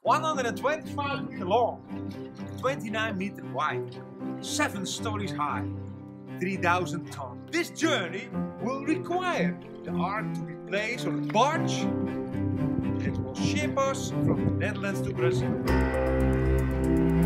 125 meter long, 29 meter wide, 7 stories high, 3,000 tons. This journey will require the Ark to be placed on a barge that will ship us from the Netherlands to Brazil.